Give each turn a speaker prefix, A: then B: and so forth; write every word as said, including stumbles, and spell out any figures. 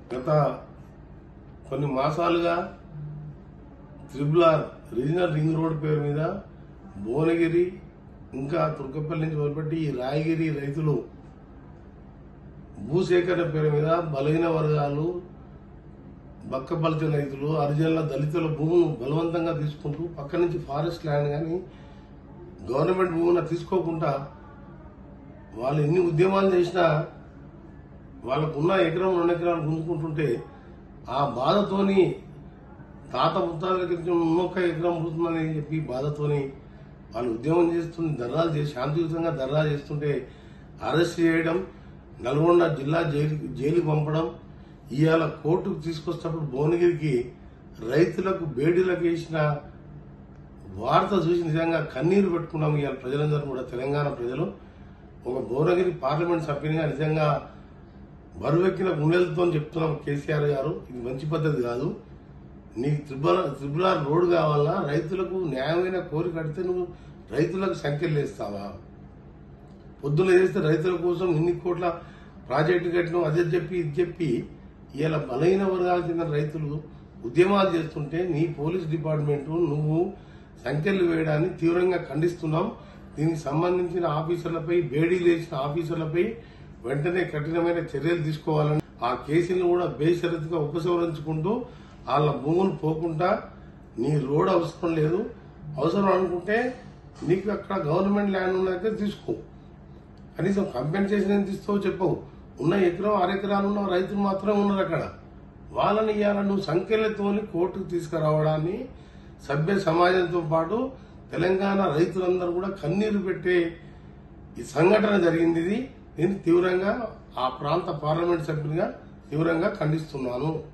A: గత కొన్ని మాసాలుగా triple R regional ring road పేరు మీద భువనగిరి ఇంకా తుర్కపల్లి నుంచి మొదలుపెట్టి ఈ రాయగిరి రైతులు భూసేకరణ పేరు మీద బలహీన వర్గాలు, బక్కపలిచిన రైతులు, హరిజనుల, దళితుల భూములు బలవంతంగా తీసుకుంటూ పక్క నుంచి ఫారెస్ట్ ల్యాండ్ కానీ గవర్నమెంట్ భూమిని తీసుకోకుండా వాళ్ళు ఎన్ని ఉద్యమాలు చేసినా వాళ్ళకున్న ఎకరం రెండు ఎకరాలు గుంజుకుంటుంటే ఆ బాధతోని తాత ముత్తాల క్రితం ఉన్నొక్క ఎకరం పుడుతుందని చెప్పి బాధతోని వాళ్ళు ఉద్యమం చేస్తుంది, ధర్నాలు చేసి శాంతియుతంగా ధర్నాలు చేస్తుంటే అరెస్ట్ చేయడం, నల్గొండ జిల్లా జైలు జైలు పంపడం, ఇవాళ కోర్టుకు తీసుకొచ్చినప్పుడు భువనగిరికి రైతులకు బేడీలకు వేసిన వార్త చూసి నిజంగా కన్నీరు పెట్టుకున్నాం. ఇవాళ ప్రజలందరూ కూడా తెలంగాణ ప్రజలు ఒక భువనగిరి పార్లమెంట్ సభ్యునిగా నిజంగా బరువెక్కిన గుండెలతో చెప్తున్నాం. కేసీఆర్ గారు, ఇది మంచి పద్ధతి కాదు. నీకు త్రిబుల్ త్రిబుల్ ఆర్ రోడ్డు కావాలా, రైతులకు న్యాయమైన కోరిక అడితే నువ్వు రైతులకు సంఖ్యలు వేస్తావా? పొద్దున చేస్తే రైతుల కోసం ఇన్ని కోట్ల ప్రాజెక్టు కట్టినాం, అదే చెప్పి ఇది చెప్పి ఇలా బలహీన వర్గాలకు చెందిన రైతులు ఉద్యమాలు చేస్తుంటే నీ పోలీస్ డిపార్ట్మెంటు నువ్వు సంఖ్యలు వేయడాన్ని తీవ్రంగా ఖండిస్తున్నాం. దీనికి సంబంధించిన ఆఫీసర్లపై, బేడీలు వేసిన ఆఫీసర్లపై వెంటనే కఠినమైన చర్యలు తీసుకోవాలని, ఆ కేసులను కూడా బేషరతుగా ఉపసంహరించుకుంటూ వాళ్ళ భూములు పోకుండా నీ రోడ్ అవసరం లేదు, అవసరం అనుకుంటే నీకు అక్కడ గవర్నమెంట్ ల్యాండ్ ఉన్నదైతే తీసుకో, కనీసం కంపెన్సేషన్ ఎంత ఇస్తావో చెప్పవు. ఉన్న ఎకరం అరెకరాలు ఉన్న రైతులు మాత్రమే ఉన్నారు అక్కడ. వాళ్ళని ఇవాళ నువ్వు సంఖ్యలతోని కోర్టుకు తీసుకురావడాన్ని సభ్య సమాజంతో పాటు తెలంగాణ రైతులందరూ కూడా కన్నీరు పెట్టే ఈ సంఘటన జరిగింది. ఇది నేను తీవ్రంగా ఆ ప్రాంత పార్లమెంట్ సభ్యునిగా తీవ్రంగా ఖండిస్తున్నాను.